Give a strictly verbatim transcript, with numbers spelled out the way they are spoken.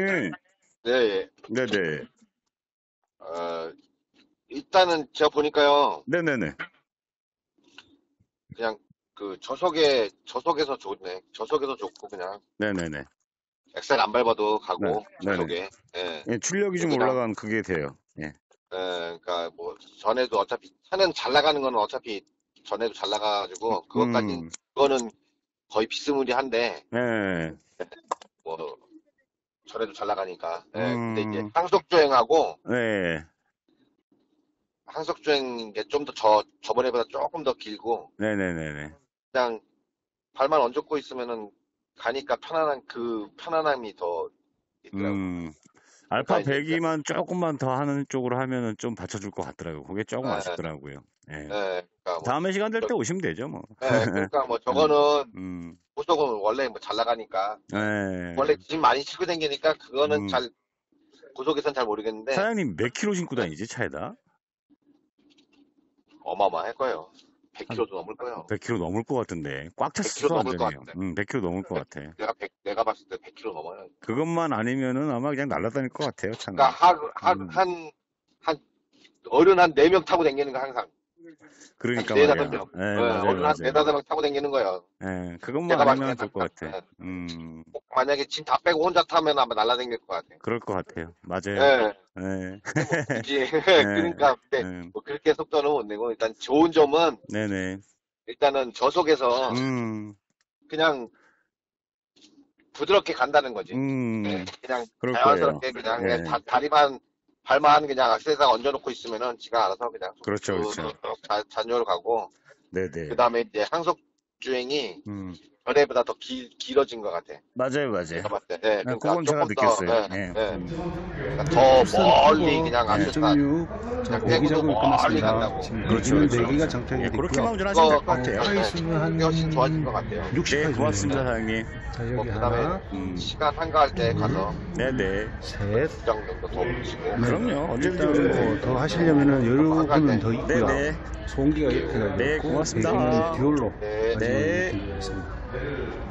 사장님. 네, 예. 네네. 어, 일단은 제가 보니까요, 네네네. 그냥 그 저속에, 저속에서 좋네. 저속에서 좋고, 그냥 네네네. 엑셀 안 밟아도 네. 가고, 네네. 저속에. 예. 예, 출력이 좀 그냥, 올라가면 그게 돼요. 예. 예, 그러니까 뭐, 전에도 어차피, 차는 잘 나가는 거는 어차피 전에도 잘 나가가지고, 그것까진, 음, 그거는 거의 비스무리한데, 예. 뭐, 전에도 잘 나가니까. 예. 근데 이제 음, 항속주행하고, 네. 항속주행 게 좀 더 저, 저번에보다 조금 더 길고, 네네네네. 그냥 발만 얹고 있으면은 가니까 편안한 그 편안함이 더 있더라고요. 음, 그러니까 알파 이제 백이만 조금만 더 하는 쪽으로 하면은 좀 받쳐줄 것 같더라고요. 그게 조금 예, 아쉽더라고요. 예. 예, 그러니까 뭐 다음에 시간 될 저, 때 오시면 되죠, 뭐. 예, 그러니까 뭐 음, 저거는 음, 고속은 원래 뭐 잘 나가니까 예. 원래 예. 짐 많이 싣고 다니니까 그거는 음. 잘 고속에선 잘 모르겠는데 사장님 몇 킬로 신고 예, 다니지, 차에다? 어마어마할 거예요. 한 백 킬로미터도 넘을 거예요. 백 킬로 넘을 것 같은데. 꽉 찼어도 백 킬로미터 넘을 것 안전해요. 같은데. 음, 백 킬로 넘을 것 백 같아. 내가 백 내가 봤을 때 백 킬로미터 넘어요. 그것만 아니면은 아마 그냥 날아다닐 것 같아요, 그러니까 차는. 하루 하루 음, 한한 어른 한 네 명 타고 다니는 거 항상 한 그러니까 네다섯 말이야. 명. 예, 예, 맞아요, 어른 한 맞아요. 네다섯 명 타고 다니는 거예요. 예, 그것만 내가 봤을 때 아니면 될 것 딱, 같아. 딱, 음, 꼭 만약에 짐 다 빼고 혼자 타면 아마 날라다닐 것 같아. 그럴 것 같아요. 맞아요. 예. 예, 근데 뭐 굳이 예, 그러니까 근데 음, 뭐 그렇게 속도는 못 내고 일단 좋은 점은 네네. 일단은 저속에서 음, 그냥 부드럽게 간다는 거지. 예. 음, 그냥 그럴 거예요. 자연스럽게 그냥 그냥 예, 다, 다리만 발만 그냥 악셀에다 얹어놓고 있으면은 지가 알아서 그냥 그렇죠, 그렇죠. 쭉 잔유로 가고 그 네네. 다음에 이제 항속 주행이 음, 전에보다 더 길, 길어진 것 같아. 맞아요, 맞아요. 내가 봤을 때. 예. 아, 그러니까 그건 제가 조금 더 느꼈어요. 예, 예, 예. 음, 그러니까 더 투싼 멀리 투어 그냥 예. 악세사 일 점 육 자, 그냥 대기 빼고도 작업이 멀리 끝났습니다. 간다고. 지금 그렇죠, 내기는 그렇죠. 네 개가 장착이 예, 그렇게만 됐고요. 운전하시면 될 것 그거 같아요. 어, 네, 파이수는 한 그게 훨씬 좋아진 것 같아요. 육십 네, 파이 고맙습니다, 정도입니다. 사장님. 자, 뭐 여기 그다음에 하나, 음, 시간 한가할 때 둘, 가서 네네. 셋. 시장 정도 더 붙이고 네. 그럼요. 언제든지 일단 오셔도 뭐 돼요. 더 하시려면은 여유 보면 더 있고요. 네네. 소음기가 이렇게 네, 있고 고맙습니다. 배기는 듀얼로 네. 마지막에 네. 준비하겠습니다.